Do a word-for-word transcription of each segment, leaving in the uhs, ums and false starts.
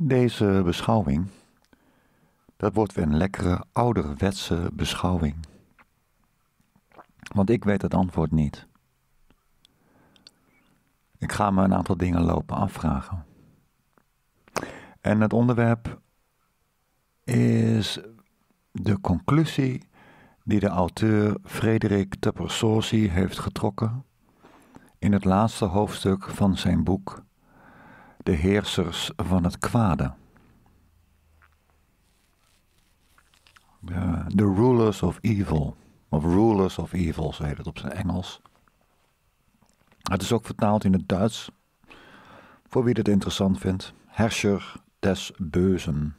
Deze beschouwing, dat wordt weer een lekkere ouderwetse beschouwing. Want ik weet het antwoord niet. Ik ga me een aantal dingen lopen afvragen. En het onderwerp is de conclusie die de auteur Frederik Tupper-Sorcy heeft getrokken in het laatste hoofdstuk van zijn boek De Heersers van het Kwade. The, the Rulers of Evil, of Rulers of Evil, zo heet het op zijn Engels. Het is ook vertaald in het Duits, voor wie het interessant vindt. Herrscher des Bösen.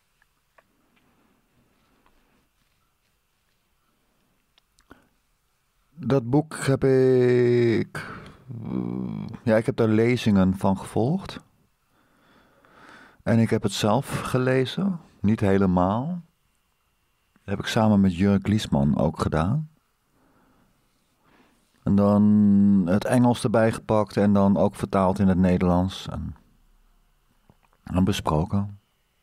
Dat boek heb ik... Ja, ik heb daar lezingen van gevolgd. En ik heb het zelf gelezen. Niet helemaal. Dat heb ik samen met Jörg Liesman ook gedaan. En dan het Engels erbij gepakt en dan ook vertaald in het Nederlands. En, en besproken.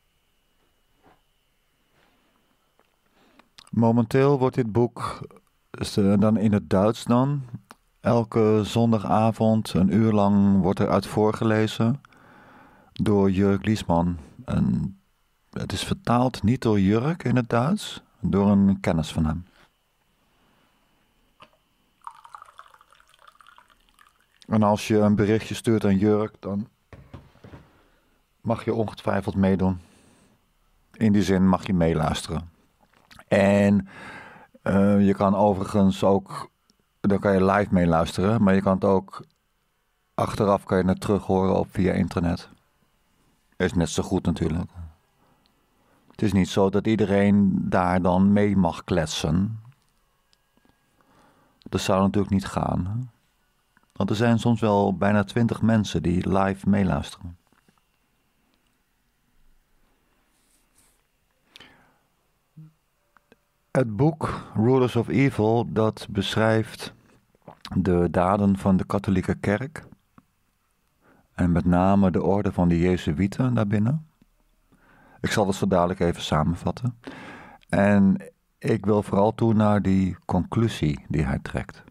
Momenteel wordt dit boek, dus de, dan in het Duits dan, elke zondagavond een uur lang wordt er uit voorgelezen door Jörg Liesman. En het is vertaald niet door Jörg in het Duits, door een kennis van hem. En als je een berichtje stuurt aan Jörg, dan mag je ongetwijfeld meedoen. In die zin mag je meeluisteren. En uh, je kan overigens ook, dan kan je live meeluisteren, maar je kan het ook achteraf kan je het terug horen op via internet. Is net zo goed natuurlijk. Het is niet zo dat iedereen daar dan mee mag kletsen. Dat zou natuurlijk niet gaan. Hè? Want er zijn soms wel bijna twintig mensen die live meeluisteren. Het boek Rulers of Evil, dat beschrijft de daden van de katholieke kerk. En met name de orde van de Jezuïeten daarbinnen. Ik zal het zo dadelijk even samenvatten. En ik wil vooral toe naar die conclusie die hij trekt.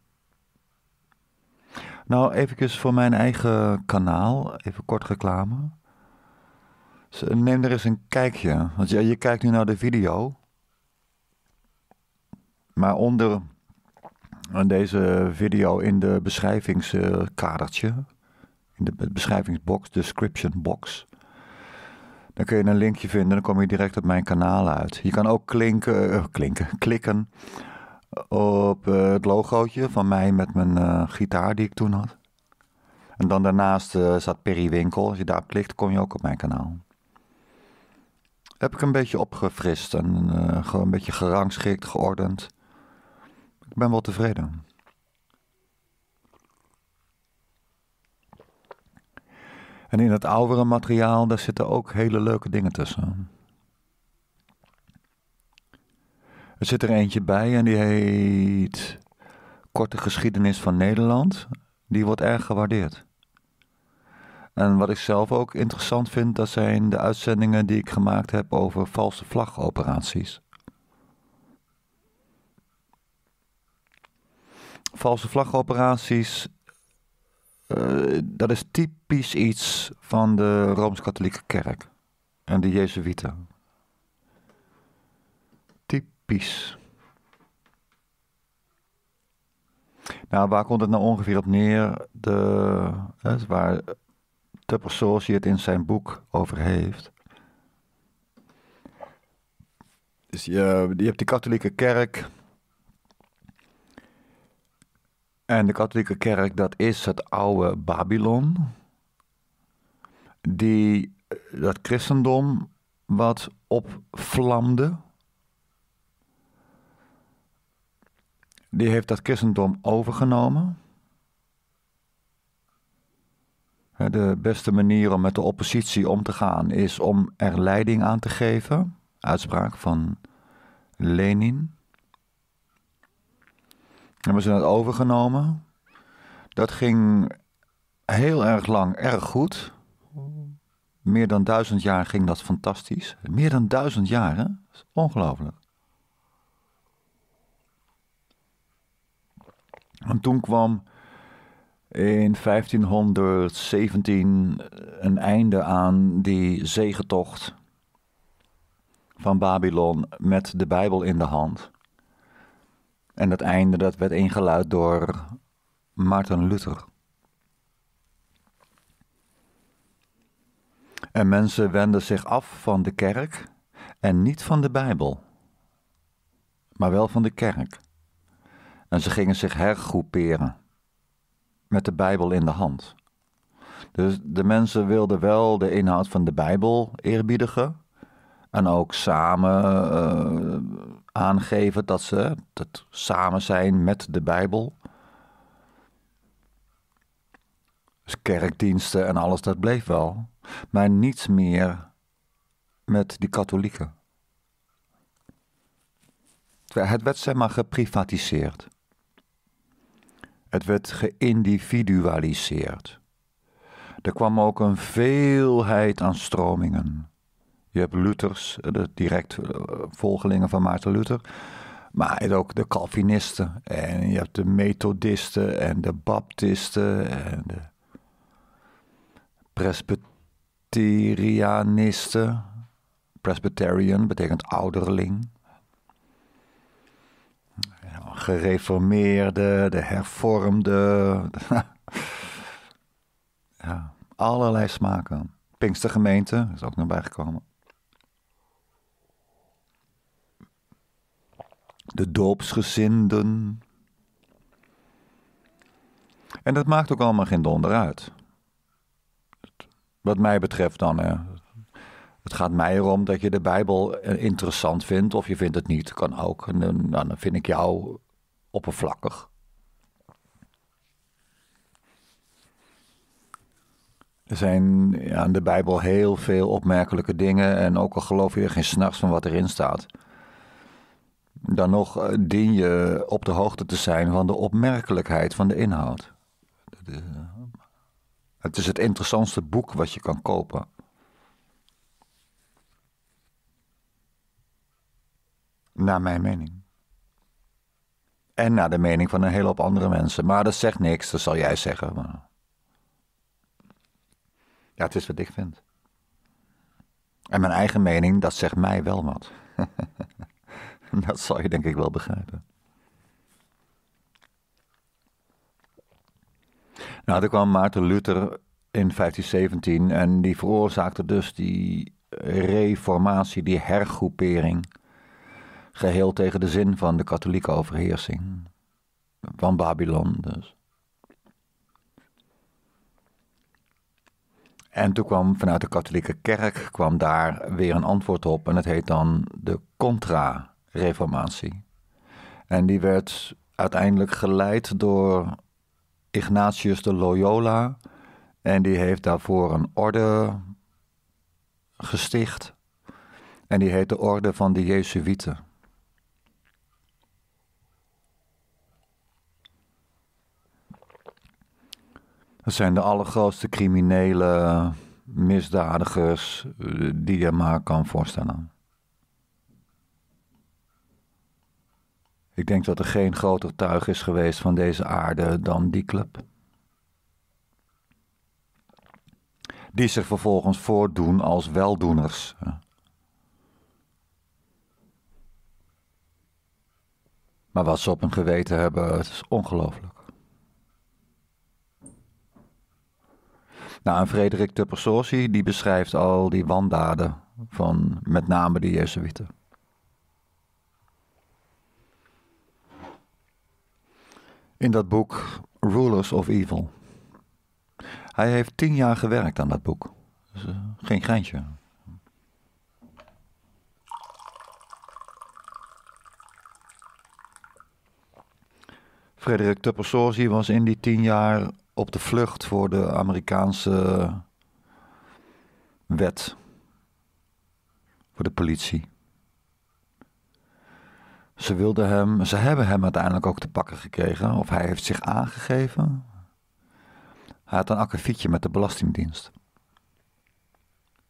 Nou, eventjes voor mijn eigen kanaal, even kort reclame. Neem er eens een kijkje, want je, je kijkt nu naar de video. Maar onder deze video in de beschrijvingskadertje, in de beschrijvingsbox, description box, dan kun je een linkje vinden, dan kom je direct op mijn kanaal uit. Je kan ook klinken, uh, klinken, klikken op uh, het logootje van mij met mijn uh, gitaar die ik toen had. En dan daarnaast uh, staat Periwinkel. Als je daarop klikt, kom je ook op mijn kanaal. Heb ik een beetje opgefrist en uh, gewoon een beetje gerangschikt, geordend. Ik ben wel tevreden. En in het oudere materiaal, daar zitten ook hele leuke dingen tussen. Er zit er eentje bij en die heet Korte Geschiedenis van Nederland. Die wordt erg gewaardeerd. En wat ik zelf ook interessant vind, dat zijn de uitzendingen die ik gemaakt heb over valse vlagoperaties. Valse vlagoperaties, uh, dat is typisch iets van de Rooms-Katholieke Kerk en de Jezuïeten. Typisch. Nou, waar komt het nou ongeveer op neer? De, hè, waar Tupper-Sorcy het in zijn boek over heeft. Dus je, je hebt die katholieke kerk. En de katholieke kerk, dat is het oude Babylon. Die dat christendom wat opvlamde. Die heeft dat christendom overgenomen. De beste manier om met de oppositie om te gaan is om er leiding aan te geven. Uitspraak van Lenin. Hebben ze het overgenomen. Dat ging heel erg lang erg goed. Meer dan duizend jaar ging dat fantastisch. Meer dan duizend jaar, hè? Dat is ongelooflijk. En toen kwam in vijftienhonderdzeventien een einde aan die zegetocht van Babylon met de Bijbel in de hand. En dat einde dat werd ingeluid door Maarten Luther. En mensen wenden zich af van de kerk en niet van de Bijbel, maar wel van de kerk. En ze gingen zich hergroeperen met de Bijbel in de hand. Dus de mensen wilden wel de inhoud van de Bijbel eerbiedigen en ook samen uh, aangeven dat ze het samen zijn met de Bijbel. Dus kerkdiensten en alles, dat bleef wel. Maar niets meer met die katholieken. Het werd zeg maar geprivatiseerd. Het werd geïndividualiseerd. Er kwam ook een veelheid aan stromingen. Je hebt Luthers, de direct volgelingen van Maarten Luther. Maar ook de Calvinisten. En je hebt de Methodisten en de Baptisten en de Presbyterianisten. Presbyterian betekent ouderling. Gereformeerde, de hervormde. Ja, allerlei smaken. Pinkstergemeente is ook nog bijgekomen. De doopsgezinden. En dat maakt ook allemaal geen donder uit. Wat mij betreft dan, hè. Het gaat mij erom dat je de Bijbel interessant vindt of je vindt het niet. Kan ook. En dan, dan vind ik jou oppervlakkig. Er zijn ja, in de Bijbel heel veel opmerkelijke dingen. En ook al geloof je er geen snars van wat erin staat. Dan nog dien je op de hoogte te zijn van de opmerkelijkheid van de inhoud. Het is het interessantste boek wat je kan kopen. Naar mijn mening. En naar de mening van een hele hoop andere mensen. Maar dat zegt niks, dat zal jij zeggen. Maar ja, het is wat ik vind. En mijn eigen mening, dat zegt mij wel wat. Dat zal je denk ik wel begrijpen. Nou, er kwam Maarten Luther in vijftien zeventien en die veroorzaakte dus die reformatie, die hergroepering, geheel tegen de zin van de katholieke overheersing. Van Babylon dus. En toen kwam vanuit de katholieke kerk kwam daar weer een antwoord op. En het heet dan de contra-reformatie. En die werd uiteindelijk geleid door Ignatius de Loyola. En die heeft daarvoor een orde gesticht. En die heet de orde van de Jezuïeten. Dat zijn de allergrootste criminele misdadigers die je maar kan voorstellen. Ik denk dat er geen groter tuig is geweest van deze aarde dan die club. Die zich vervolgens voordoen als weldoeners. Maar wat ze op hun geweten hebben, het is ongelooflijk. Nou, en Frederik de Persorsi, die beschrijft al die wandaden van met name de Jezuïeten. In dat boek Rulers of Evil. Hij heeft tien jaar gewerkt aan dat boek. Dus, uh, geen geintje. Frederik de Persorsi was in die tien jaar op de vlucht voor de Amerikaanse wet. Voor de politie. Ze wilden hem, ze hebben hem uiteindelijk ook te pakken gekregen. Of hij heeft zich aangegeven. Hij had een akkefietje met de Belastingdienst.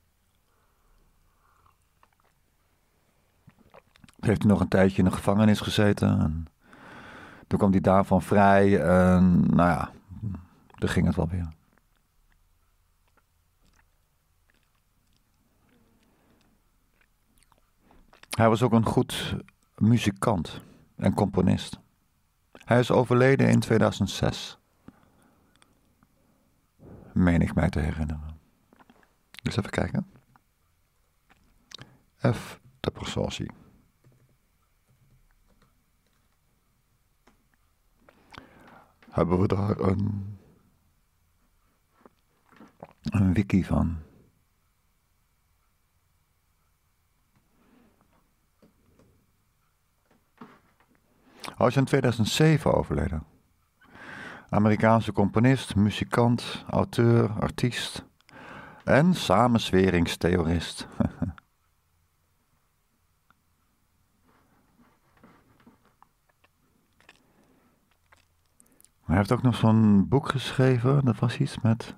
heeft hij nog een tijdje in de gevangenis gezeten. En toen kwam hij daarvan vrij en nou ja, toen ging het wel weer. Hij was ook een goed muzikant en componist. Hij is overleden in tweeduizend zes. Meen ik mij te herinneren. Dus even kijken. F. de Persorsi. Hebben we daar een, een wiki van? Hij is in tweeduizend zeven overleden. Amerikaanse componist, muzikant, auteur, artiest en samenzweringstheorist. Hij heeft ook nog zo'n boek geschreven, dat was iets met...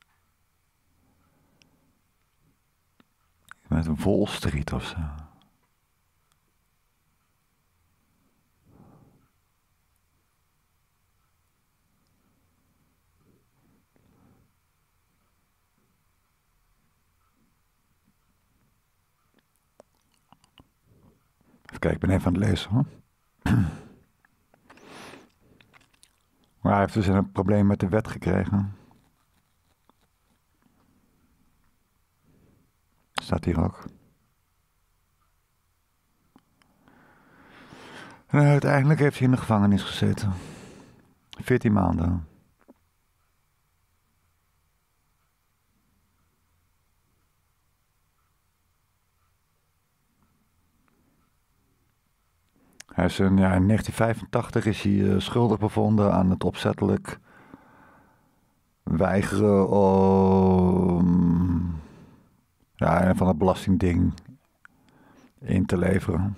met Wall Street of zo. Even kijken, ik ben even aan het lezen hoor. Maar hij heeft dus een probleem met de wet gekregen. Staat hier ook. En uiteindelijk heeft hij in de gevangenis gezeten. veertien maanden. Hij is een, ja, in negentien vijfentachtig is hij uh, schuldig bevonden aan het opzettelijk weigeren om ja, van het belastingding in te leveren.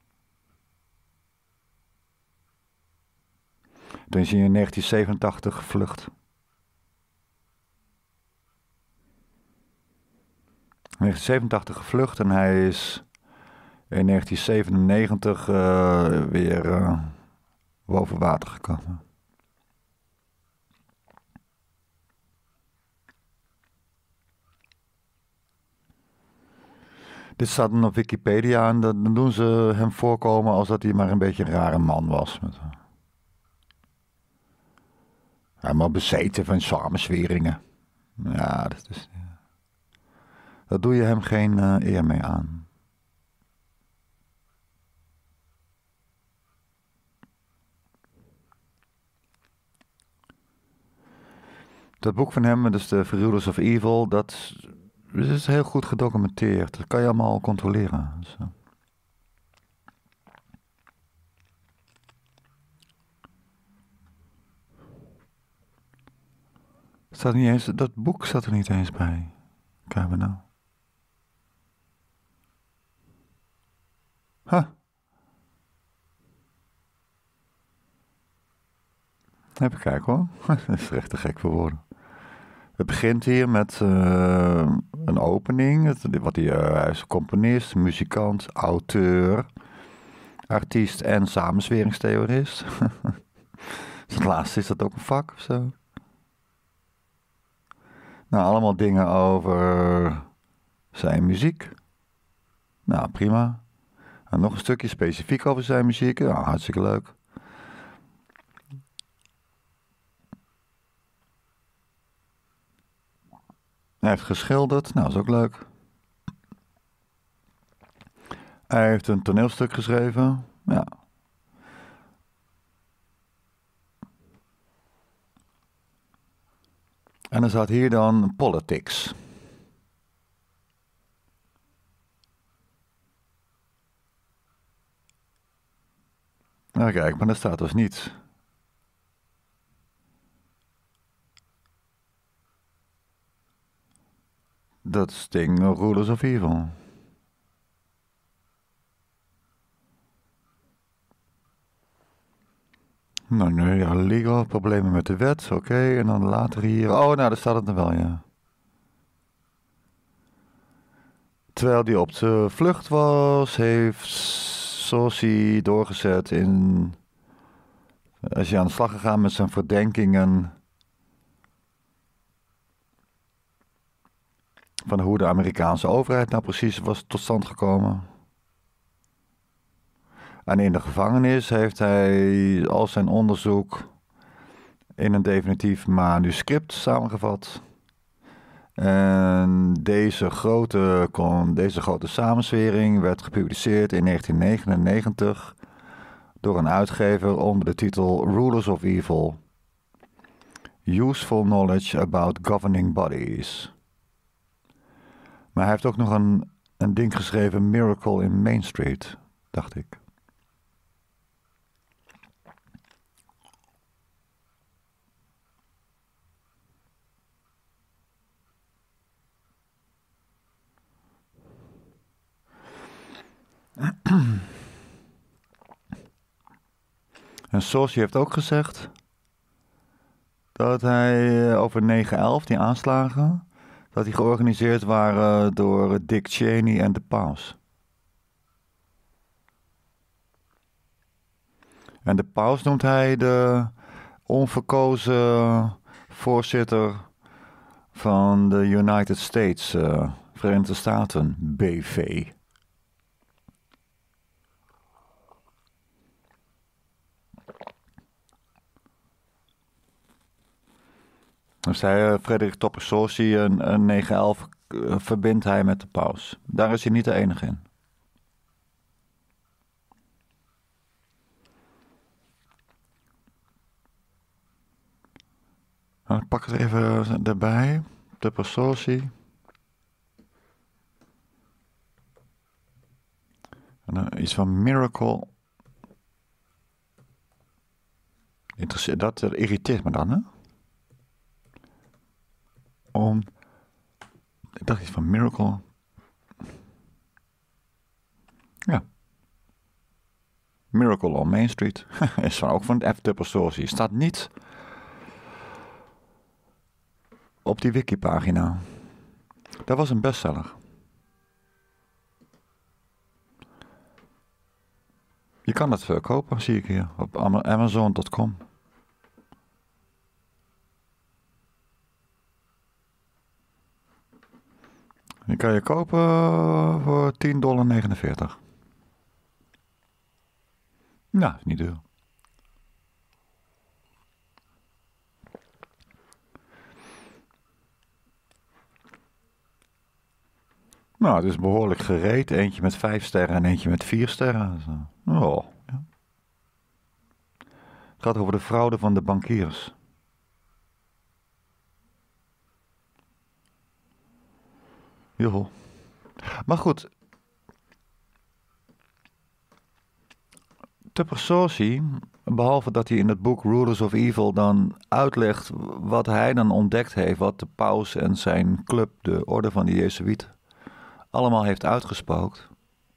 Toen is hij in negentien zevenentachtig gevlucht. In negentien zevenentachtig gevlucht en hij is in negentien zevenennegentig uh, weer uh, boven water gekomen. Dit staat dan op Wikipedia en dan doen ze hem voorkomen als dat hij maar een beetje een rare man was. Helemaal bezeten van samenzweringen. Ja, dat is... Ja. Daar doe je hem geen uh, eer mee aan. Dat boek van hem, dus de Rulers of Evil, dat is heel goed gedocumenteerd. Dat kan je allemaal controleren. Dus, uh. Staat niet eens, dat boek staat er niet eens bij. Kijken we nou. Huh. Even kijken hoor. Dat is echt te gek voor woorden. Het begint hier met uh, een opening. Het, wat hij, uh, hij is componist, muzikant, auteur, artiest en samenzweringstheorist. Het laatste, is dat ook een vak of zo? Nou, allemaal dingen over zijn muziek. Nou, prima. En nog een stukje specifiek over zijn muziek. Nou, hartstikke leuk. Hij heeft geschilderd. Nou, dat is ook leuk. Hij heeft een toneelstuk geschreven. Ja. En dan staat hier dan politics. Nou kijk, maar dat staat dus niet. Dat is ding Rulers of Evil. Nou, nu ja, legal, problemen met de wet, oké. Okay. En dan later hier... Oh, nou, daar staat het dan wel, ja. Terwijl hij op de vlucht was, heeft Sorcy doorgezet in... Is hij aan de slag gegaan met zijn verdenkingen van hoe de Amerikaanse overheid nou precies was tot stand gekomen. En in de gevangenis heeft hij al zijn onderzoek in een definitief manuscript samengevat. En deze grote, deze grote samenzwering werd gepubliceerd in negentien negenennegentig door een uitgever onder de titel Rulers of Evil. Useful Knowledge About Governing Bodies. Maar hij heeft ook nog een, een ding geschreven, Miracle in Main Street, dacht ik. En Sorcy heeft ook gezegd dat hij over negen elf, die aanslagen, dat die georganiseerd waren door Dick Cheney en de paus. En de paus noemt hij de onverkozen voorzitter van de United States, uh, Verenigde Staten, B V. Dus hij, uh, Frederik Topper Sorcy, een, een negen elf, uh, verbindt hij met de paus. Daar is hij niet de enige in. Nou, ik pak het even erbij. Topper Sorcy. En dan iets van Miracle. Interesseert, dat irriteert me dan, hè? Om, ik dacht iets van Miracle. Ja. Miracle on Main Street. Is van, ook van F. Topper Sorcy. Staat niet op die wikipagina. Dat was een bestseller. Je kan het verkopen, zie ik hier, op amazon punt com. Die kan je kopen voor tien dollar negenenveertig. Nou, is niet duur. Nou, het is behoorlijk gereed. Eentje met vijf sterren en eentje met vier sterren. Dus, uh, oh, ja. Het gaat over de fraude van de bankiers. Joh. Maar goed. Topper Sorcy, behalve dat hij in het boek Rulers of Evil dan uitlegt wat hij dan ontdekt heeft, wat de paus en zijn club, de orde van de Jezuïeten, allemaal heeft uitgespookt.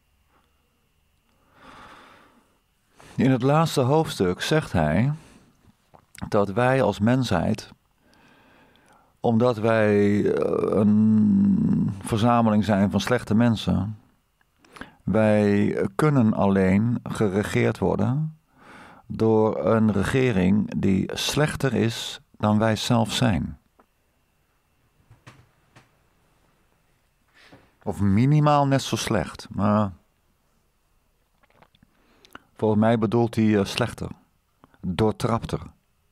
In het laatste hoofdstuk zegt hij dat wij als mensheid, omdat wij een verzameling zijn van slechte mensen, wij kunnen alleen geregeerd worden door een regering die slechter is dan wij zelf zijn. Of minimaal net zo slecht. Maar volgens mij bedoelt hij uh, slechter. Doortrapter.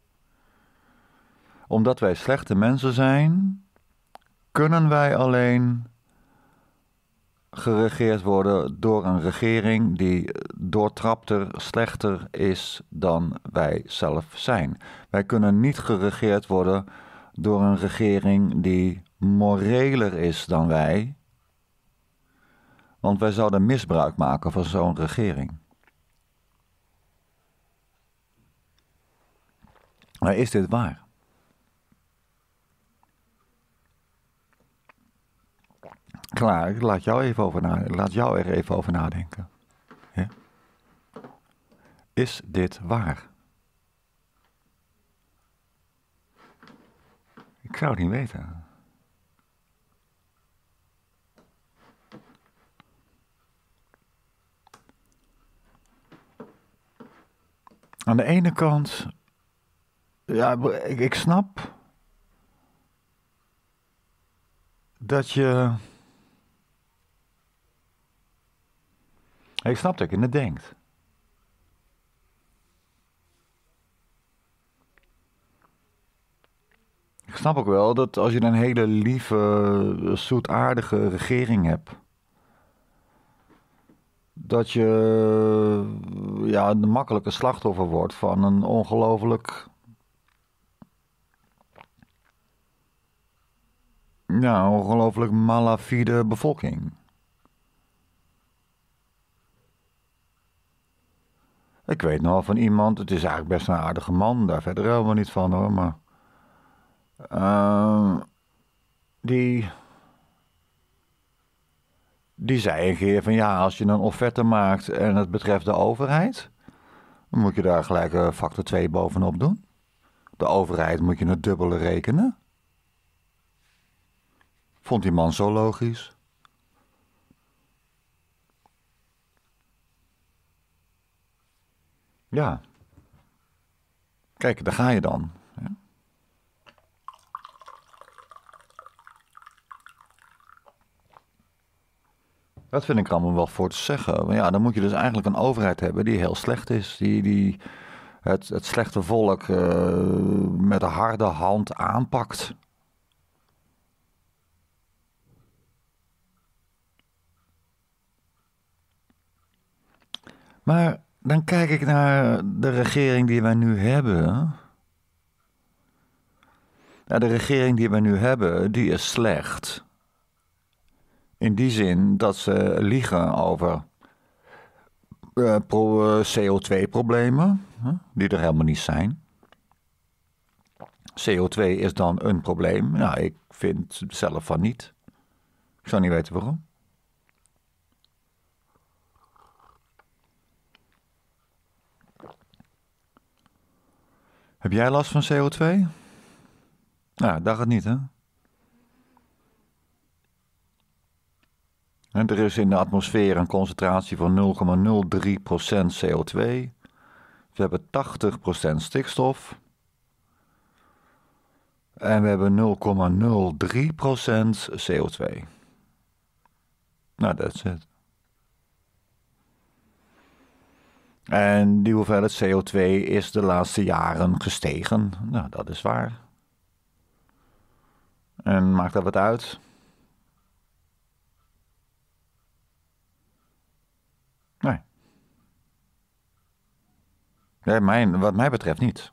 Omdat wij slechte mensen zijn, kunnen wij alleen geregeerd worden door een regering die doortrapter, slechter is dan wij zelf zijn. Wij kunnen niet geregeerd worden door een regering die moreler is dan wij, want wij zouden misbruik maken van zo'n regering. Maar is dit waar? Klaar, ik laat jou, even over nadenken. laat jou er even over nadenken. Ja? Is dit waar? Ik zou het niet weten. aan de ene kant, ja, ik, ik snap dat je, ik snap dat je het denkt. Ik snap ook wel dat als je een hele lieve, zoetaardige regering hebt, dat je ja, een makkelijke slachtoffer wordt van een ongelooflijk, ja, ongelooflijk malafide bevolking. Ik weet nog van iemand, het is eigenlijk best een aardige man, daar verder helemaal niet van hoor, maar uh, die, die zei een keer van ja, als je een offerte maakt en het betreft de overheid, dan moet je daar gelijk een factor twee bovenop doen. De overheid moet je het dubbele rekenen. Vond die man zo logisch? Ja. Kijk, daar ga je dan. Ja. Dat vind ik allemaal wel voor te zeggen. Maar ja, dan moet je dus eigenlijk een overheid hebben die heel slecht is. Die, die het, het slechte volk uh, met een harde hand aanpakt. Maar dan kijk ik naar de regering die wij nu hebben. Ja, de regering die wij nu hebben, die is slecht. In die zin dat ze liegen over uh, pro, uh, C O twee problemen, huh, die er helemaal niet zijn. C O twee is dan een probleem. Nou, ik vind zelf van niet. Ik zou niet weten waarom. Heb jij last van C O twee? Nou, dacht het niet, hè? En er is in de atmosfeer een concentratie van nul komma nul drie procent C O twee. We hebben tachtig procent stikstof. En we hebben nul komma nul drie procent C O twee. Nou, that's it. En die hoeveelheid C O twee is de laatste jaren gestegen. Nou, dat is waar. En maakt dat wat uit? Nee. Nee, mijn, wat mij betreft niet.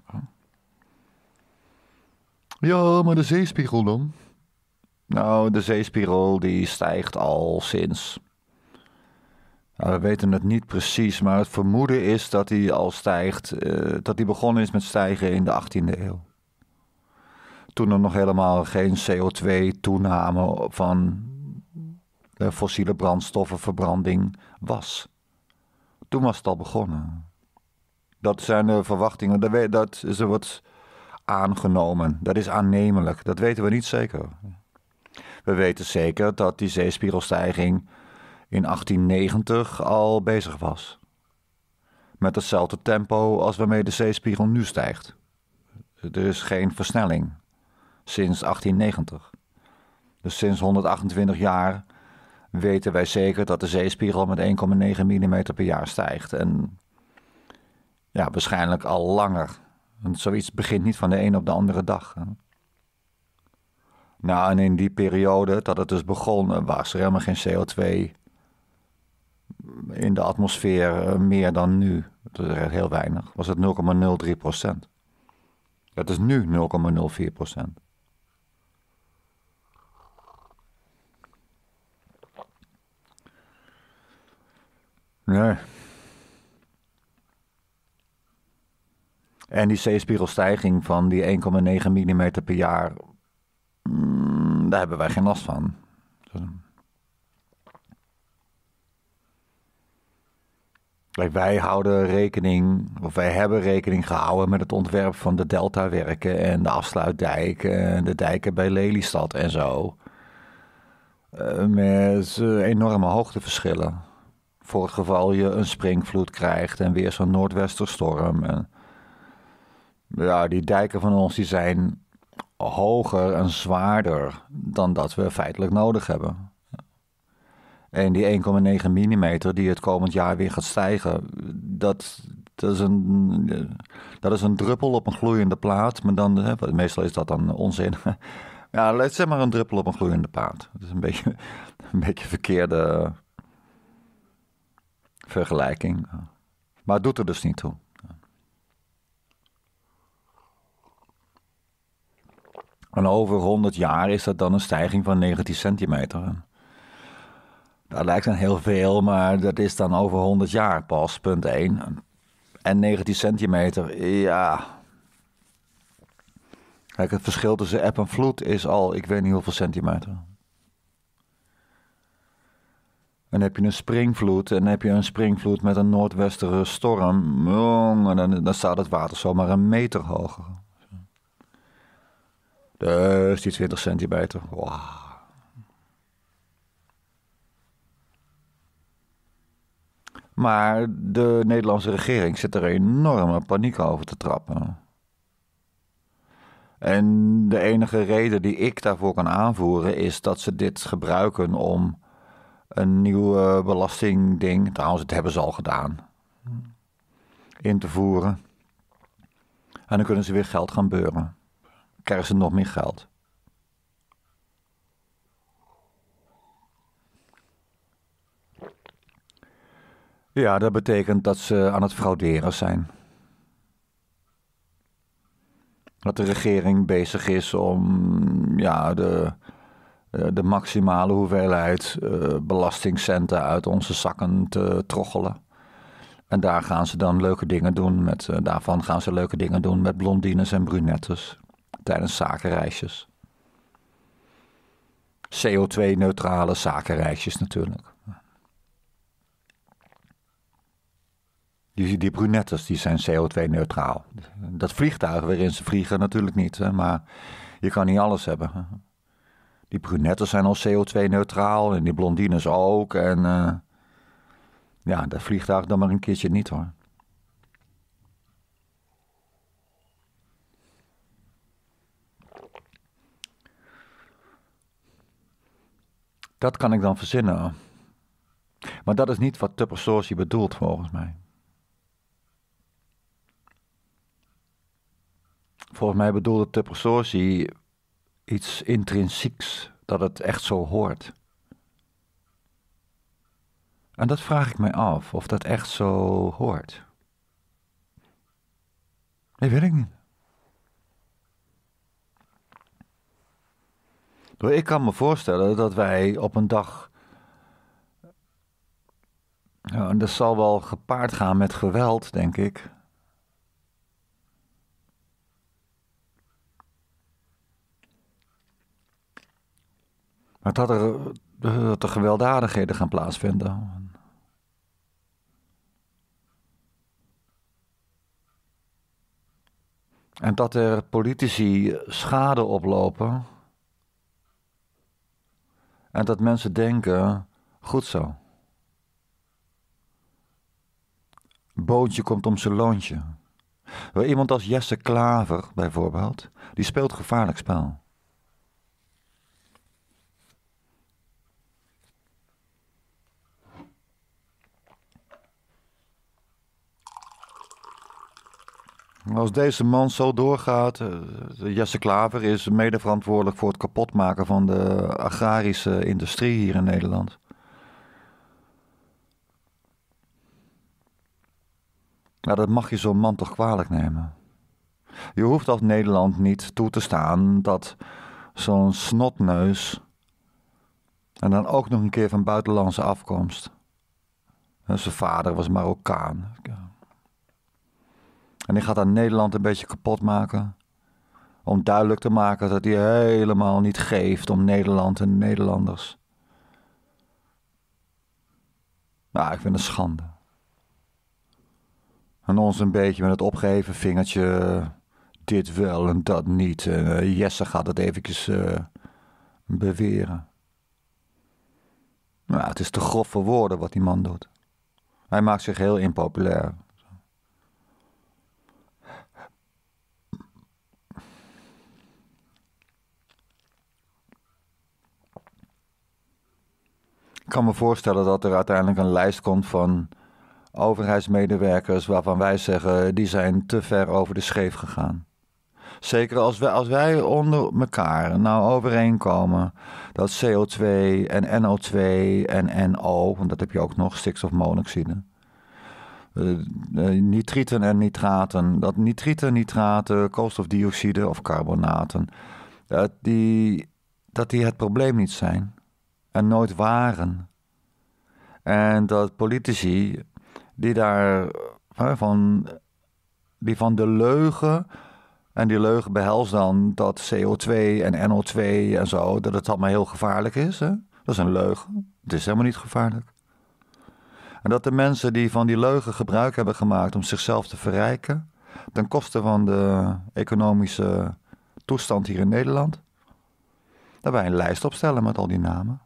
Ja, maar de zeespiegel dan? Nou, de zeespiegel die stijgt al sinds... Nou, we weten het niet precies, maar het vermoeden is dat hij al stijgt... Uh, dat hij begonnen is met stijgen in de achttiende eeuw. Toen er nog helemaal geen C O twee toename van de fossiele brandstoffenverbranding was. Toen was het al begonnen. Dat zijn de verwachtingen, dat is er wat aangenomen. Dat is aannemelijk, dat weten we niet zeker. We weten zeker dat die zeespiegelstijging in achttien negentig al bezig was. Met hetzelfde tempo als waarmee de zeespiegel nu stijgt. Er is geen versnelling sinds achttien negentig. Dus sinds honderdachtentwintig jaar weten wij zeker dat de zeespiegel met één komma negen millimeter per jaar stijgt. En ja, waarschijnlijk al langer. Want zoiets begint niet van de een op de andere dag. Hè? Nou, en in die periode dat het dus begon, was er helemaal geen C O twee in de atmosfeer meer dan nu. Dat is echt heel weinig. Was het nul komma nul drie procent. Dat is nu nul komma nul vier procent. Nee. En die zeespiegelstijging van die één komma negen millimeter per jaar, mm, daar hebben wij geen last van. Wij houden rekening, of wij hebben rekening gehouden met het ontwerp van de deltawerken en de afsluitdijk en de dijken bij Lelystad en zo. Met enorme hoogteverschillen. Voor het geval je een springvloed krijgt en weer zo'n noordwesterstorm. En Ja, die dijken van ons die zijn hoger en zwaarder dan dat we feitelijk nodig hebben. En die één komma negen millimeter die het komend jaar weer gaat stijgen, dat, dat, is een, dat is een druppel op een gloeiende plaat. Maar dan, hè, meestal is dat dan onzin. Ja, zeg maar een druppel op een gloeiende plaat. Dat is een beetje een beetje verkeerde vergelijking. Maar het doet er dus niet toe. En over honderd jaar is dat dan een stijging van negentien centimeter. Dat lijkt dan heel veel, maar dat is dan over honderd jaar pas, punt één. En negentien centimeter, ja. Kijk, het verschil tussen eb en vloed is al, ik weet niet hoeveel centimeter. En dan heb je een springvloed en dan heb je een springvloed met een noordwestere storm. En dan, dan staat het water zomaar een meter hoger. Dus die twintig centimeter, wauw. Maar de Nederlandse regering zit er enorme paniek over te trappen. En de enige reden die ik daarvoor kan aanvoeren is dat ze dit gebruiken om een nieuw belastingding, trouwens het hebben ze al gedaan, in te voeren. En dan kunnen ze weer geld gaan beuren. Dan krijgen ze nog meer geld. Ja, dat betekent dat ze aan het frauderen zijn. Dat de regering bezig is om ja, de, de maximale hoeveelheid uh, belastingcenten uit onze zakken te troggelen. En daar gaan ze dan leuke dingen doen met, uh, daarvan gaan ze leuke dingen doen met blondines en brunettes tijdens zakenreisjes. C O twee neutrale zakenreisjes natuurlijk. Die, die brunettes die zijn C O twee neutraal. Dat vliegtuig waarin ze vliegen natuurlijk niet, hè, maar je kan niet alles hebben. Die brunettes zijn al C O twee neutraal en die blondines ook. En uh, ja, dat vliegtuig dan maar een keertje niet hoor. Dat kan ik dan verzinnen. Maar dat is niet wat Tupper Sourcy bedoelt volgens mij. Volgens mij bedoelde Tupper Sourcy iets intrinsieks, dat het echt zo hoort. En dat vraag ik mij af, of dat echt zo hoort. Nee, weet ik niet. Ik kan me voorstellen dat wij op een dag, ja, en dat zal wel gepaard gaan met geweld, denk ik. Maar dat er, dat er gewelddadigheden gaan plaatsvinden. En dat er politici schade oplopen. En dat mensen denken, goed zo. Boontje komt om zijn loontje. Iemand als Jesse Klaver bijvoorbeeld, die speelt gevaarlijk spel. Als deze man zo doorgaat, Jesse Klaver is mede verantwoordelijk voor het kapotmaken van de agrarische industrie hier in Nederland. Nou, dat mag je zo'n man toch kwalijk nemen. Je hoeft als Nederland niet toe te staan dat zo'n snotneus, en dan ook nog een keer van buitenlandse afkomst. Zijn vader was Marokkaan. En die gaat aan Nederland een beetje kapot maken. Om duidelijk te maken dat hij helemaal niet geeft om Nederland en Nederlanders. Nou, ik vind het een schande. En ons een beetje met het opgeheven vingertje. Dit wel en dat niet. En uh, Jesse gaat het eventjes uh, beweren. Nou, het is te grof voor woorden wat die man doet. Hij maakt zich heel impopulair. kan me voorstellen dat er uiteindelijk een lijst komt van overheidsmedewerkers waarvan wij zeggen, die zijn te ver over de scheef gegaan. Zeker als wij, als wij onder elkaar nou overeenkomen dat C O twee en N O twee en N O, want dat heb je ook nog, stikstofmonoxide, uh, uh, nitrieten en nitraten, dat nitrieten, nitraten, koolstofdioxide of carbonaten, dat die, dat die het probleem niet zijn en nooit waren. En dat politici die daar uh, van, die van de leugen, en die leugen behelst dan dat C O twee en N O twee en zo, dat het allemaal heel gevaarlijk is. Hè? Dat is een leugen. Het is helemaal niet gevaarlijk. En dat de mensen die van die leugen gebruik hebben gemaakt om zichzelf te verrijken, ten koste van de economische toestand hier in Nederland, dat wij een lijst opstellen met al die namen.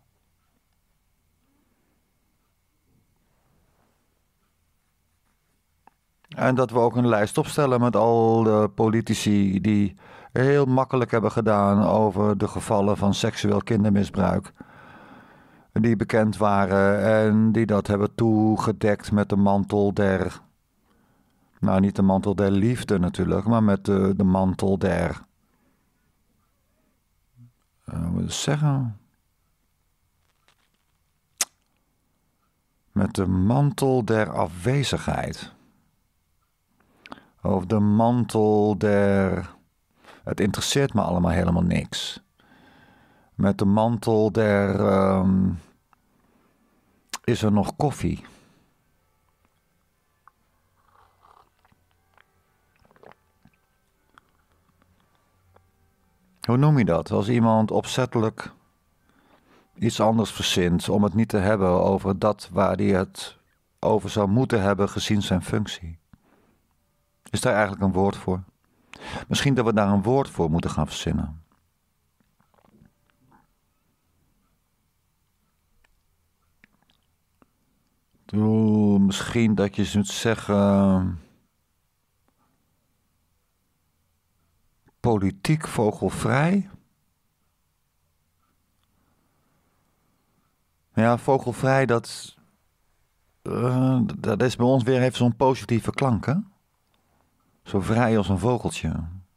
En dat we ook een lijst opstellen met al de politici die heel makkelijk hebben gedaan over de gevallen van seksueel kindermisbruik. Die bekend waren en die dat hebben toegedekt met de mantel der... Nou, niet de mantel der liefde natuurlijk, maar met de, de mantel der... Uh, hoe moet ik zeggen? Met de mantel der afwezigheid. Of de mantel der... Het interesseert me allemaal helemaal niks. Met de mantel der... Um, is er nog koffie? Hoe noem je dat? Als iemand opzettelijk iets anders verzint om het niet te hebben over dat waar hij het over zou moeten hebben gezien zijn functie. Is daar eigenlijk een woord voor? Misschien dat we daar een woord voor moeten gaan verzinnen. Doe, misschien dat je moet zeggen... Politiek vogelvrij? Ja, vogelvrij, dat... Uh, dat is bij ons weer even zo'n positieve klank, hè? Zo vrij als een vogeltje.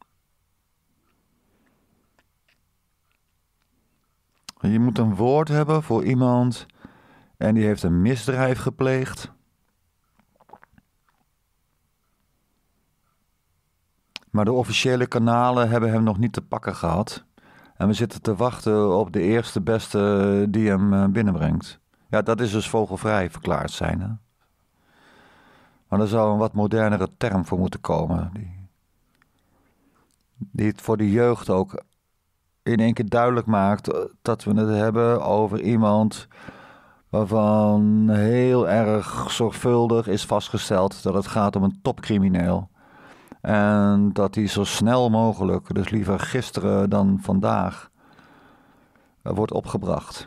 Je moet een woord hebben voor iemand en die heeft een misdrijf gepleegd. Maar de officiële kanalen hebben hem nog niet te pakken gehad. En we zitten te wachten op de eerste beste die hem binnenbrengt. Ja, dat is dus vogelvrij verklaard zijn, hè? Maar er zou een wat modernere term voor moeten komen. Die, die het voor de jeugd ook in één keer duidelijk maakt dat we het hebben over iemand waarvan heel erg zorgvuldig is vastgesteld dat het gaat om een topcrimineel. En dat hij zo snel mogelijk, dus liever gisteren dan vandaag, wordt opgebracht.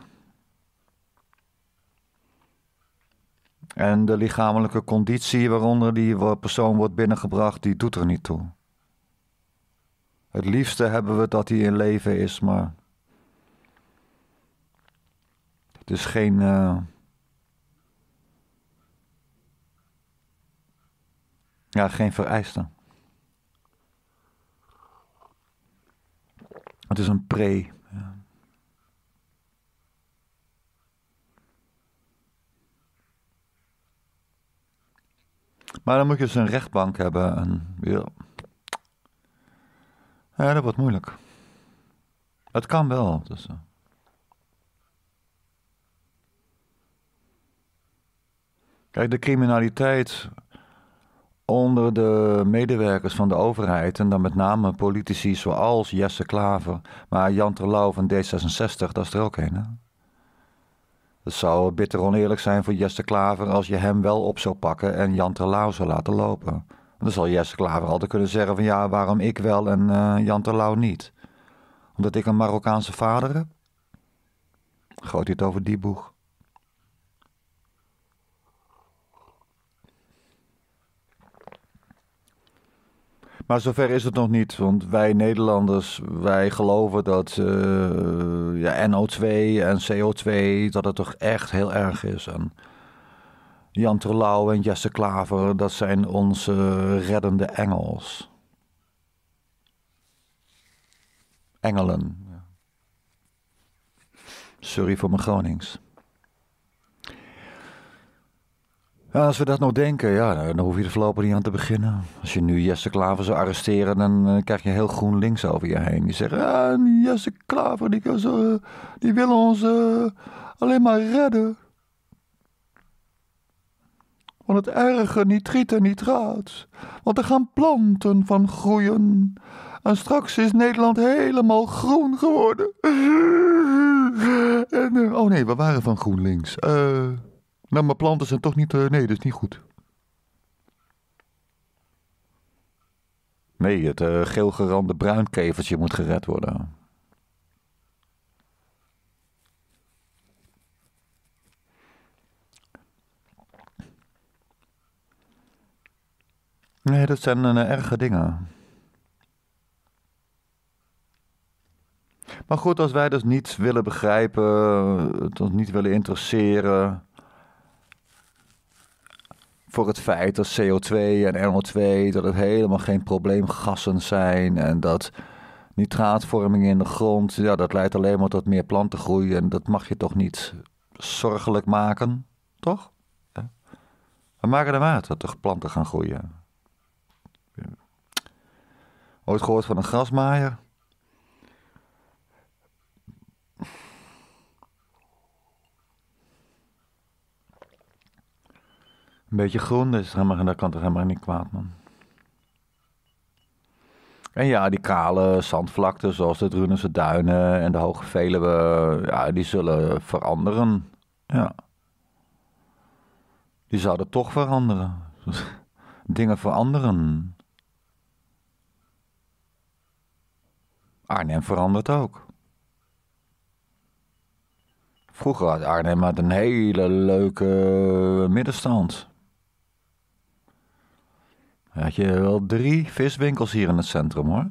En de lichamelijke conditie waaronder die persoon wordt binnengebracht, die doet er niet toe. Het liefste hebben we dat hij in leven is, maar het is geen... Uh... Ja, geen vereiste. Het is een pre. Ja. Maar dan moet je dus een rechtbank hebben. En, ja. ja, dat wordt moeilijk. Het kan wel. Dus, uh. Kijk, de criminaliteit onder de medewerkers van de overheid, en dan met name politici zoals Jesse Klaver, maar Jan Terlouw van D zesenzestig, dat is er ook een, hè? Het zou bitter oneerlijk zijn voor Jesse Klaver als je hem wel op zou pakken en Jan Terlouw zou laten lopen. Dan zal Jesse Klaver altijd kunnen zeggen van ja, waarom ik wel en uh, Jan Terlouw niet? Omdat ik een Marokkaanse vader heb? Gooit hij het over die boeg. Maar zover is het nog niet, want wij Nederlanders, wij geloven dat uh, ja, N O twee en C O twee, dat het toch echt heel erg is. En Jan Terlouw en Jesse Klaver, dat zijn onze reddende engels. Engelen. Sorry voor mijn Gronings. Ja, als we dat nou denken, ja, dan hoef je er voorlopig niet aan te beginnen. Als je nu Jesse Klaver zou arresteren, dan uh, krijg je heel GroenLinks over je heen. Die zeggen, ja, Jesse Klaver, die, kan zo, uh, die willen ons uh, alleen maar redden. Van het erge nitriet en nitraat. Want er gaan planten van groeien. En straks is Nederland helemaal groen geworden. En, uh, oh nee, we waren van GroenLinks. Eh... Uh, Nou, maar planten zijn toch niet... Uh, nee, dat is niet goed. Nee, het uh, geelgerande bruinkevertje moet gered worden. Nee, dat zijn uh, erge dingen. Maar goed, als wij dus niet willen begrijpen... het ons niet willen interesseren... voor het feit dat C O twee en N O twee, dat het helemaal geen probleemgassen zijn en dat nitraatvorming in de grond, ja, dat leidt alleen maar tot meer plantengroei en dat mag je toch niet zorgelijk maken, toch? Ja. We maken er uit dat er planten gaan groeien. Ooit gehoord van een grasmaaier? Een beetje groen, dus helemaal, dat kan toch helemaal niet kwaad, man. En ja, die kale zandvlakten zoals de Drunense Duinen en de Hoge Veluwe, ja, die zullen veranderen. Ja. Die zouden toch veranderen. Dingen veranderen. Arnhem verandert ook. Vroeger had Arnhem had een hele leuke middenstand. Had je wel drie viswinkels hier in het centrum, hoor.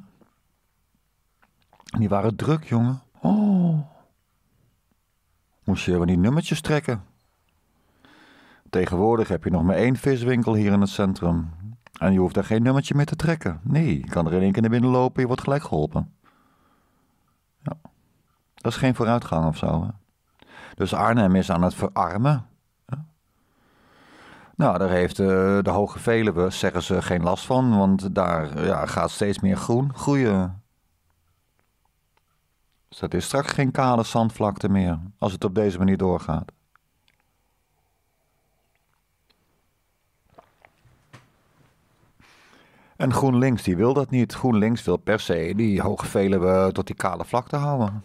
Die waren druk, jongen. Oh. Moest je wel die nummertjes trekken. Tegenwoordig heb je nog maar één viswinkel hier in het centrum. En je hoeft daar geen nummertje meer te trekken. Nee, je kan er in één keer naar binnen lopen en je wordt gelijk geholpen. Ja. Dat is geen vooruitgang of zo, hè. Dus Arnhem is aan het verarmen. Ja. Nou, daar heeft uh, de Hoge Veluwe, zeggen ze, geen last van. Want daar ja, gaat steeds meer groen groeien. Dus dat is straks geen kale zandvlakte meer. Als het op deze manier doorgaat. En GroenLinks, die wil dat niet. GroenLinks wil per se die Hoge Veluwe tot die kale vlakte houden.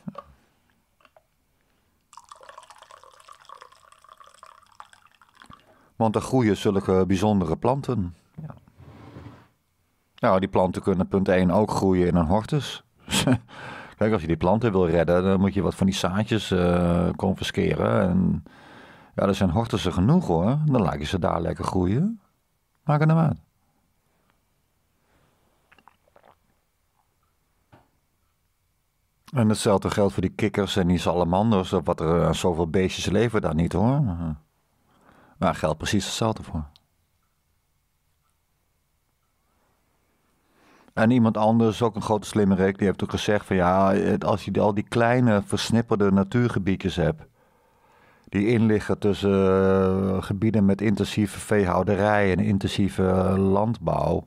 Want er groeien zulke bijzondere planten. Ja. Nou, die planten kunnen punt één ook groeien in een hortus. Kijk, als je die planten wil redden, dan moet je wat van die zaadjes uh, confisceren. En ja, er zijn hortussen genoeg, hoor. Dan laat je ze daar lekker groeien. Maak er nou uit. En hetzelfde geldt voor die kikkers en die salamanders. Of wat er uh, zoveel beestjes leven daar niet, hoor. Maar geldt precies hetzelfde voor. En iemand anders, ook een grote slimmerik, die heeft ook gezegd van ja, als je al die kleine versnipperde natuurgebiedjes hebt, die inliggen tussen uh, gebieden met intensieve veehouderij en intensieve uh, landbouw.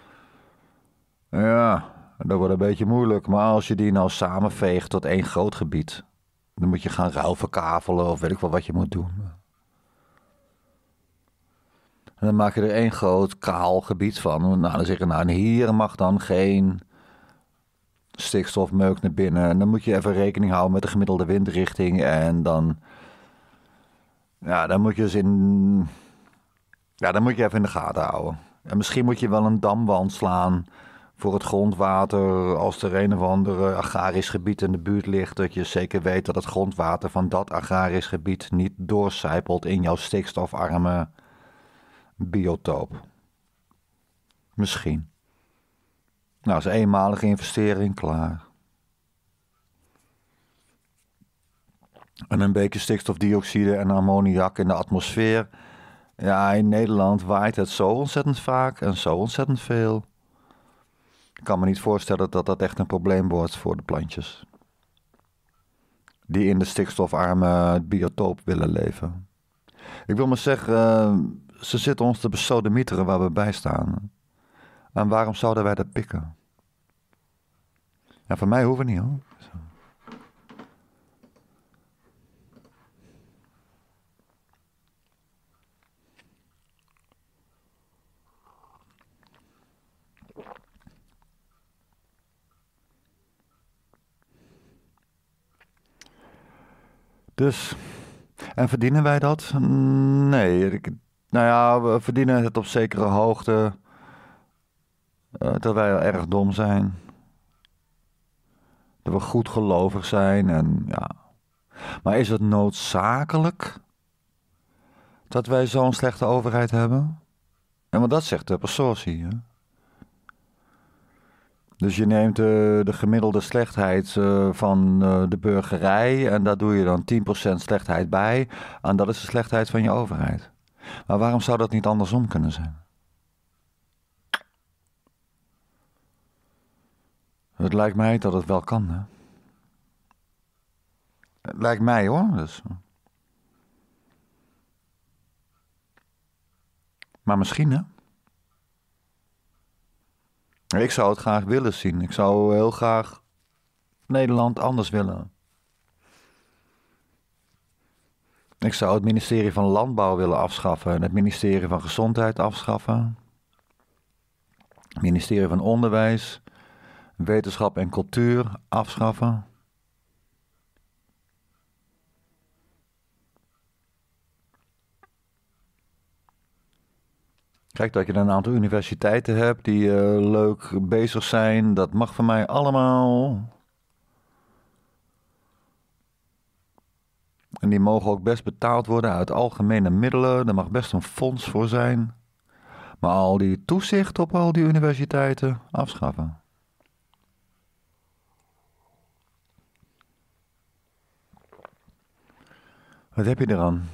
Ja, dat wordt een beetje moeilijk. Maar als je die nou samenveegt tot één groot gebied, dan moet je gaan ruilverkavelen of weet ik wel wat je moet doen. En dan maak je er één groot kaal gebied van. Nou, dan zeg je, nou, hier mag dan geen stikstofmeuk naar binnen. En dan moet je even rekening houden met de gemiddelde windrichting. En dan, ja, dan moet je dus in, ja, dan moet je even in de gaten houden. En misschien moet je wel een damwand slaan voor het grondwater. Als er een of ander agrarisch gebied in de buurt ligt, dat je zeker weet dat het grondwater van dat agrarisch gebied niet doorcijpelt in jouw stikstofarme biotoop. Misschien. Nou, dat is een eenmalige investering, klaar. En een beetje stikstofdioxide en ammoniak in de atmosfeer. Ja, in Nederland waait het zo ontzettend vaak en zo ontzettend veel. Ik kan me niet voorstellen dat dat echt een probleem wordt voor de plantjes. Die in de stikstofarme biotoop willen leven. Ik wil maar zeggen, uh, ze zitten ons te besodemieteren waar we bij staan. En waarom zouden wij dat pikken? Ja, voor mij hoeven niet hoor. Dus, en verdienen wij dat? Nee, ik, nou ja, we verdienen het op zekere hoogte. Uh, dat wij erg dom zijn. Dat we goed gelovig zijn en ja. Maar is het noodzakelijk dat wij zo'n slechte overheid hebben? En want dat zegt de Passosi, hè? Dus je neemt de, de gemiddelde slechtheid uh, van uh, de burgerij en daar doe je dan tien procent slechtheid bij. En dat is de slechtheid van je overheid. Maar waarom zou dat niet andersom kunnen zijn? Het lijkt mij dat het wel kan, hè? Het lijkt mij hoor, dus. Maar misschien, hè? Ik zou het graag willen zien. Ik zou heel graag Nederland anders willen. Ik zou het ministerie van Landbouw willen afschaffen en het ministerie van Gezondheid afschaffen. Het ministerie van Onderwijs, Wetenschap en Cultuur afschaffen. Kijk, dat je een aantal universiteiten hebt die uh, leuk bezig zijn, dat mag van mij allemaal. En die mogen ook best betaald worden uit algemene middelen. Er mag best een fonds voor zijn. Maar al die toezicht op al die universiteiten afschaffen. Wat heb je eraan?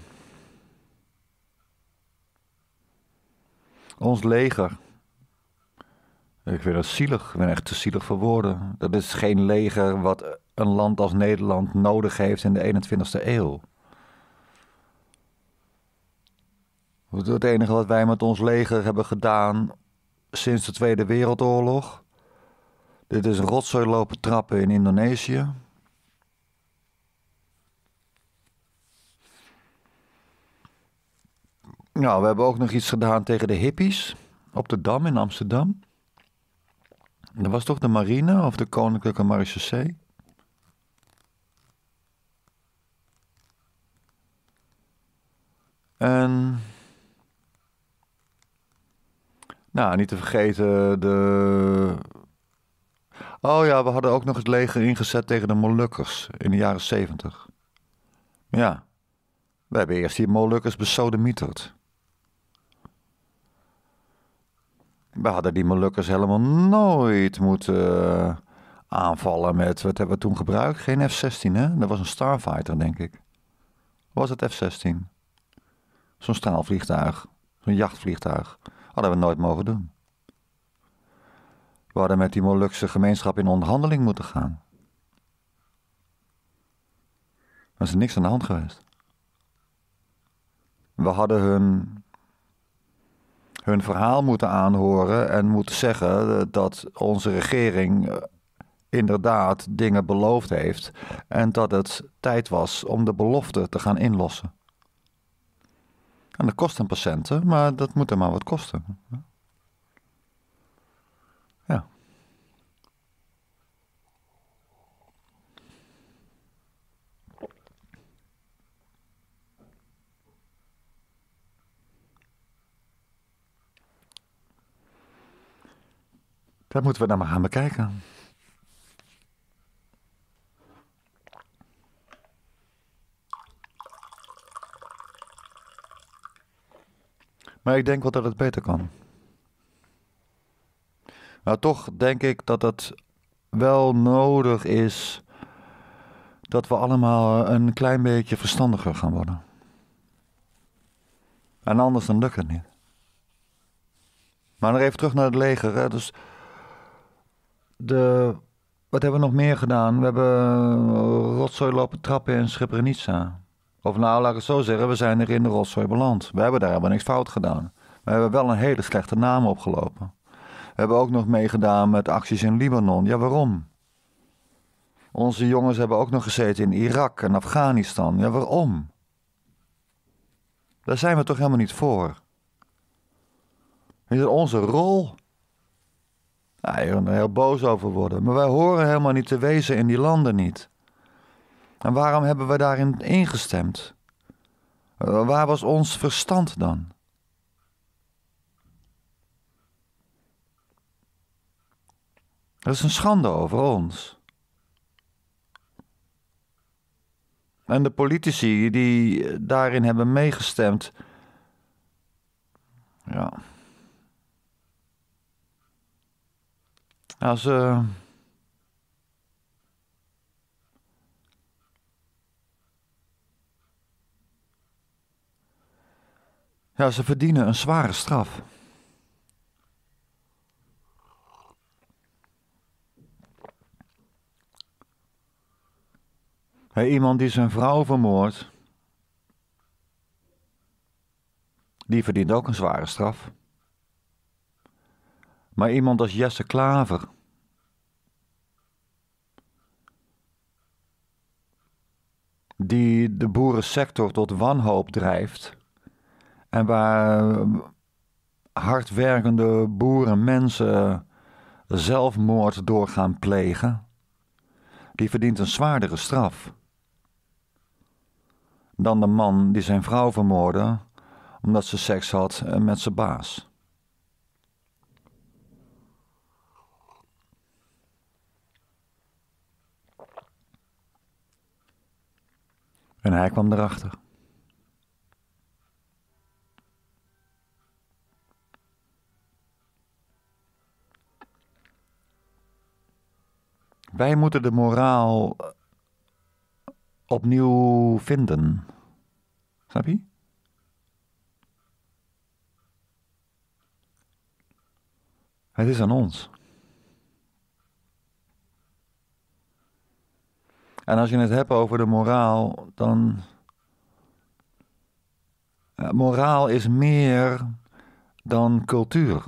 Ons leger. Ik vind dat zielig. Ik ben echt te zielig voor woorden. Dat is geen leger wat een land als Nederland nodig heeft in de eenentwintigste eeuw. Het enige wat wij met ons leger hebben gedaan sinds de Tweede Wereldoorlog. Dit is rotzooi lopen trappen in Indonesië. Nou, we hebben ook nog iets gedaan tegen de hippies op de Dam in Amsterdam. Dat was toch de marine of de Koninklijke Marechaussee? En... Nou, niet te vergeten de... Oh ja, we hadden ook nog het leger ingezet tegen de Molukkers in de jaren zeventig. Ja, we hebben eerst die Molukkers besodemieterd. We hadden die Molukkers helemaal nooit moeten aanvallen met... Wat hebben we toen gebruikt? Geen F zestien, hè? Dat was een Starfighter, denk ik. Was het F zestien? Zo'n straalvliegtuig. Zo'n jachtvliegtuig. Hadden we nooit mogen doen. We hadden met die Molukse gemeenschap in onderhandeling moeten gaan. Er is niks aan de hand geweest. We hadden hun, hun verhaal moeten aanhoren en moeten zeggen dat onze regering inderdaad dingen beloofd heeft en dat het tijd was om de belofte te gaan inlossen. En dat kost een patiënten, maar dat moet er maar wat kosten. Ja. Dat moeten we dan maar gaan bekijken. Maar ik denk wel dat het beter kan. Nou, toch denk ik dat het wel nodig is dat we allemaal een klein beetje verstandiger gaan worden. En anders dan lukt het niet. Maar nog even terug naar het leger. Hè. Dus de, wat hebben we nog meer gedaan? We hebben rotzooi lopen trappen in Srebrenica. Of nou, laat ik het zo zeggen, we zijn er in de rotzooi beland. We hebben daar helemaal niks fout gedaan. We hebben wel een hele slechte naam opgelopen. We hebben ook nog meegedaan met acties in Libanon. Ja, waarom? Onze jongens hebben ook nog gezeten in Irak en Afghanistan. Ja, waarom? Daar zijn we toch helemaal niet voor. Is het onze rol? Nou, je kan er heel boos over worden. Maar wij horen helemaal niet te wezen in die landen niet. En waarom hebben we daarin ingestemd? Waar was ons verstand dan? Dat is een schande over ons. En de politici die daarin hebben meegestemd. Ja. Als ze. Ja, ze verdienen een zware straf. Hey, iemand die zijn vrouw vermoordt, die verdient ook een zware straf. Maar iemand als Jesse Klaver, die de boerensector tot wanhoop drijft en waar hardwerkende boeren mensen zelfmoord door gaan plegen, die verdient een zwaardere straf dan de man die zijn vrouw vermoordde omdat ze seks had met zijn baas. En hij kwam erachter. Wij moeten de moraal opnieuw vinden. Snap je? Het is aan ons. En als je het hebt over de moraal, dan... Uh, moraal is meer dan cultuur.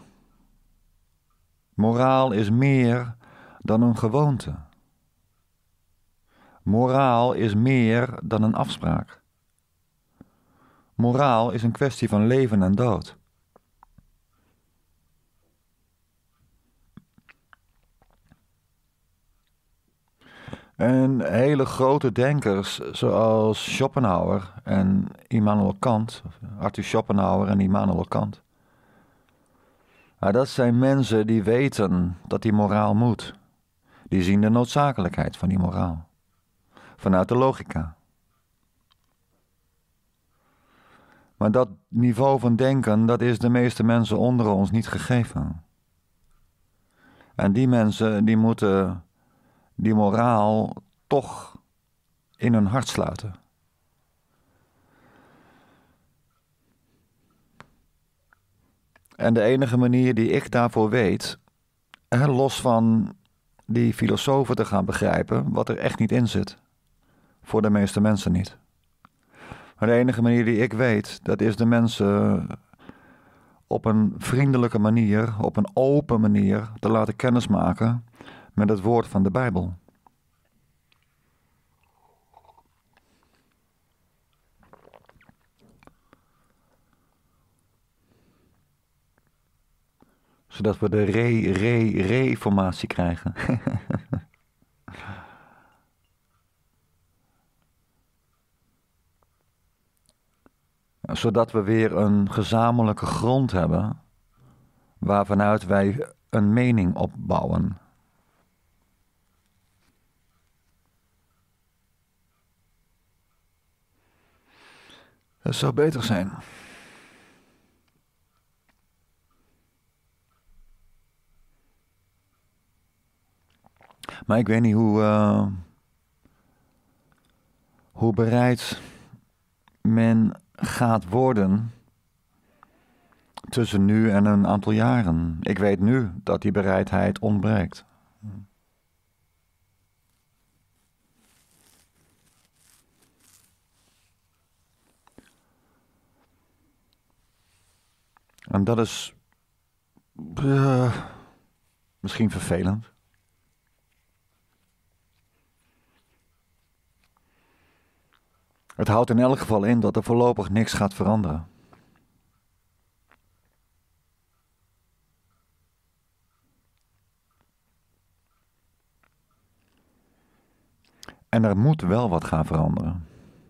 Moraal is meer dan een gewoonte. Moraal is meer dan een afspraak. Moraal is een kwestie van leven en dood. En hele grote denkers zoals Schopenhauer en Immanuel Kant, Arthur Schopenhauer en Immanuel Kant. Maar dat zijn mensen die weten dat die moraal moet. Die zien de noodzakelijkheid van die moraal. Vanuit de logica. Maar dat niveau van denken, dat is de meeste mensen onder ons niet gegeven. En die mensen, die moeten die moraal toch in hun hart sluiten. En de enige manier die ik daarvoor weet, los van die filosofen te gaan begrijpen, wat er echt niet in zit. Voor de meeste mensen niet. Maar de enige manier die ik weet, dat is de mensen op een vriendelijke manier, op een open manier te laten kennismaken met het woord van de Bijbel. Zodat we de re, re, reformatie krijgen. Zodat we weer een gezamenlijke grond hebben waarvanuit wij een mening opbouwen. Dat zou beter zijn. Maar ik weet niet hoe, uh, hoe bereid men gaat worden tussen nu en een aantal jaren. Ik weet nu dat die bereidheid ontbreekt. En dat is uh, misschien vervelend. Het houdt in elk geval in dat er voorlopig niks gaat veranderen. En er moet wel wat gaan veranderen.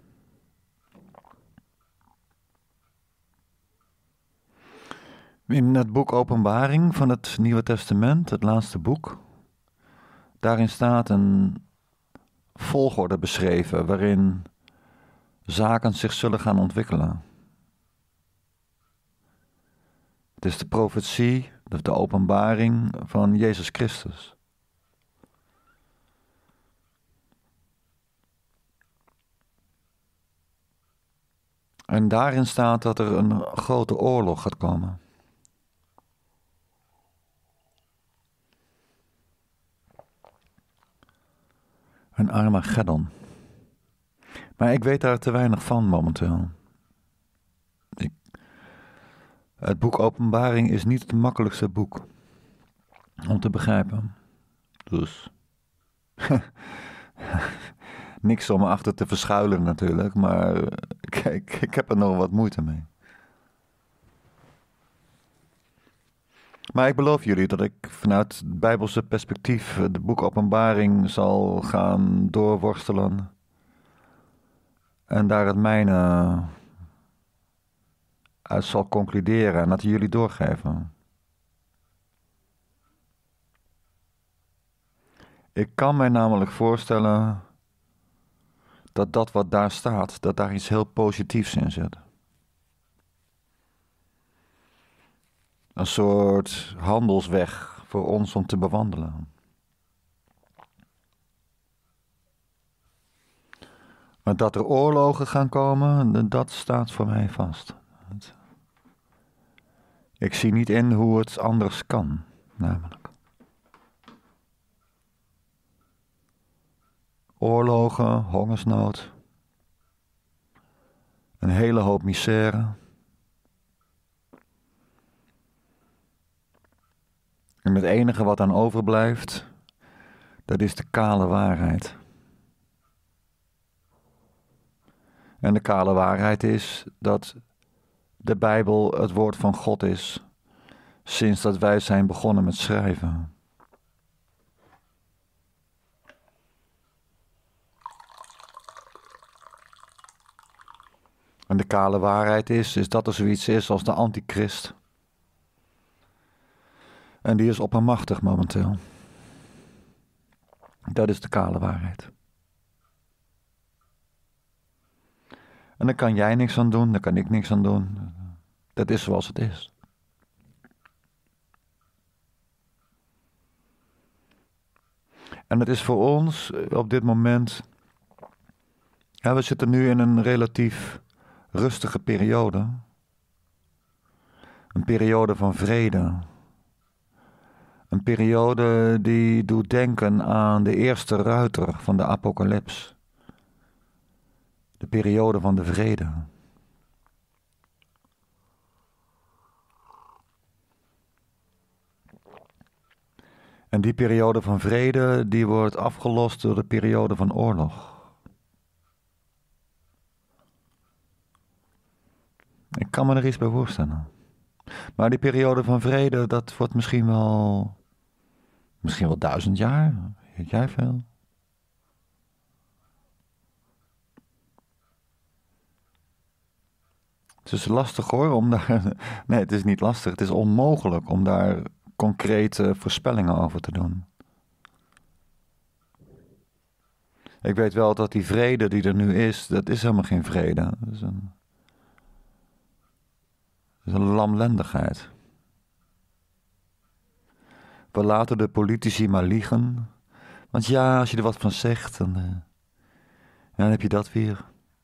In het boek Openbaring van het Nieuwe Testament, het laatste boek, daarin staat een volgorde beschreven waarin zaken zich zullen gaan ontwikkelen. Het is de profetie, de openbaring van Jezus Christus. En daarin staat dat er een grote oorlog gaat komen. Een Armageddon. Maar ik weet daar te weinig van momenteel. Ik, het boek Openbaring is niet het makkelijkste boek om te begrijpen. Dus niks om achter te verschuilen natuurlijk, maar kijk, ik heb er nog wat moeite mee. Maar ik beloof jullie dat ik vanuit het Bijbelse perspectief het boek Openbaring zal gaan doorworstelen. En daar het mijne uit zal concluderen en dat jullie doorgeven. Ik kan mij namelijk voorstellen dat dat wat daar staat, dat daar iets heel positiefs in zit. Een soort handelsweg voor ons om te bewandelen. Maar dat er oorlogen gaan komen, dat staat voor mij vast. Ik zie niet in hoe het anders kan, namelijk. Oorlogen, hongersnood, een hele hoop misère. En het enige wat dan overblijft, dat is de kale waarheid. En de kale waarheid is dat de Bijbel het woord van God is, sinds dat wij zijn begonnen met schrijven. En de kale waarheid is, is dat er zoiets is als de antichrist. En die is oppermachtig momenteel. Dat is de kale waarheid. En daar kan jij niks aan doen, daar kan ik niks aan doen. Dat is zoals het is. En het is voor ons op dit moment... Ja, we zitten nu in een relatief rustige periode. Een periode van vrede. Een periode die doet denken aan de eerste ruiter van de apocalyps. De periode van de vrede. En die periode van vrede, die wordt afgelost door de periode van oorlog. Ik kan me er iets bij voorstellen. Maar die periode van vrede, dat wordt misschien wel... Misschien wel duizend jaar. Weet jij veel? Het is lastig hoor, om daar... Nee, het is niet lastig. Het is onmogelijk om daar concrete voorspellingen over te doen. Ik weet wel dat die vrede die er nu is, dat is helemaal geen vrede. Dat is een... Dat is een lamlendigheid. We laten de politici maar liegen, Want ja, als je er wat van zegt, dan, uh, dan heb je dat weer.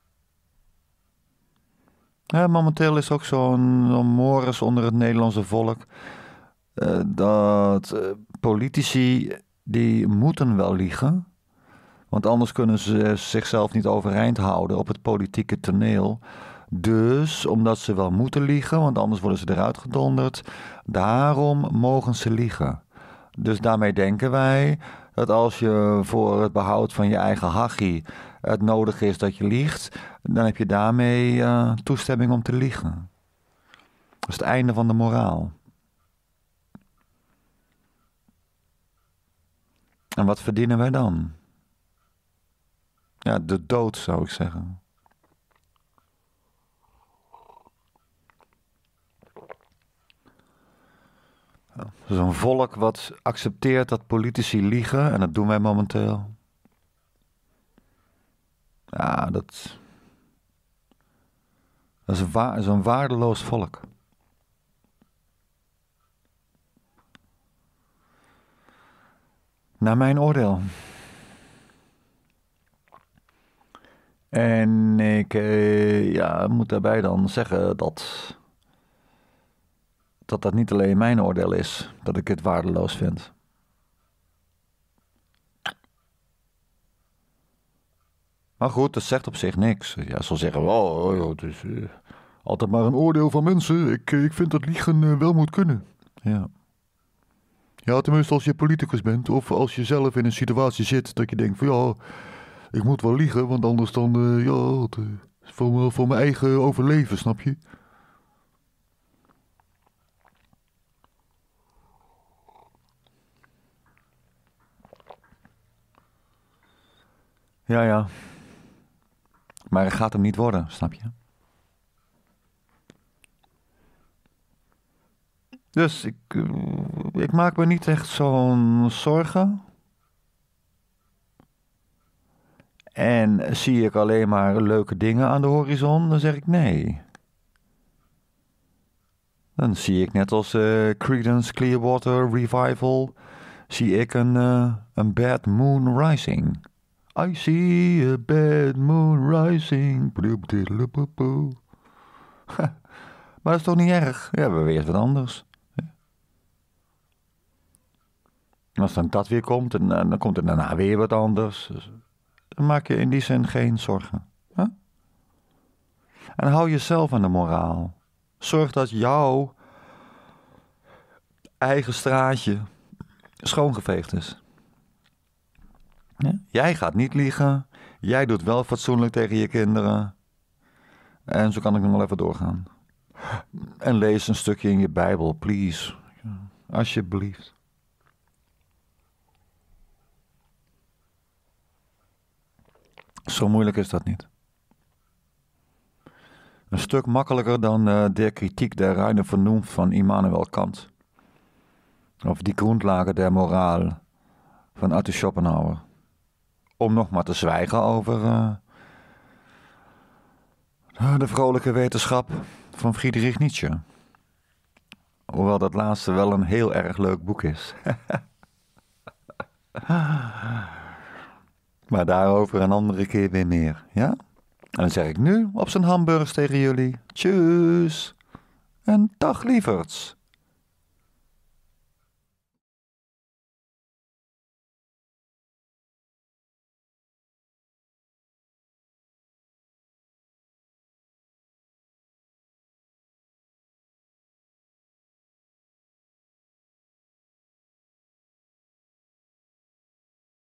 Ja, momenteel is ook zo'n, zo'n mores onder het Nederlandse volk. Uh, dat uh, politici, die moeten wel liegen. Want anders kunnen ze zichzelf niet overeind houden op het politieke toneel. Dus, omdat ze wel moeten liegen, want anders worden ze eruit gedonderd. Daarom mogen ze liegen. Dus daarmee denken wij dat als je voor het behoud van je eigen hachie het nodig is dat je liegt, dan heb je daarmee uh, toestemming om te liegen. Dat is het einde van de moraal. En wat verdienen wij dan? Ja, de dood zou ik zeggen. Zo'n volk wat accepteert dat politici liegen, en dat doen wij momenteel. Ja, dat, dat is een, wa- is een waardeloos volk. Naar mijn oordeel. En ik eh, ja, moet daarbij dan zeggen dat, dat dat niet alleen mijn oordeel is, dat ik het waardeloos vind. Maar goed, dat zegt op zich niks. Ja, zal zeggen, oh, oh, het is uh, altijd maar een oordeel van mensen. Ik, ik vind dat liegen uh, wel moet kunnen. Ja. Ja, tenminste als je politicus bent of als je zelf in een situatie zit dat je denkt van ja, ik moet wel liegen, want anders dan, uh, ja, het, uh, voor, me, voor mijn eigen overleven, snap je? Ja, ja. Maar het gaat hem niet worden, snap je? Dus ik, uh, ik maak me niet echt zo'n zorgen. En zie ik alleen maar leuke dingen aan de horizon, dan zeg ik nee. Dan zie ik net als uh, Creedence Clearwater Revival, zie ik een, uh, een bad moon rising. I see a bad moon rising. Maar dat is toch niet erg? Ja, we hebben weer wat anders. En als dan dat weer komt, en, en dan komt er daarna weer wat anders. Dus dan maak je in die zin geen zorgen. Huh? En hou jezelf aan de moraal. Zorg dat jouw eigen straatje schoongeveegd is. Ja? Jij gaat niet liegen. Jij doet wel fatsoenlijk tegen je kinderen. En zo kan ik nog wel even doorgaan. En lees een stukje in je Bijbel, please. Alsjeblieft. Zo moeilijk is dat niet. Een stuk makkelijker dan uh, de kritiek der reine Vernunft van Immanuel Kant. Of die Grundlage der Moral van Arthur Schopenhauer. Om nog maar te zwijgen over uh, de vrolijke wetenschap van Friedrich Nietzsche. Hoewel dat laatste wel een heel erg leuk boek is. Maar daarover een andere keer weer meer, ja? En dan zeg ik nu op zijn hamburgers tegen jullie. Tjus. En dag lieverds.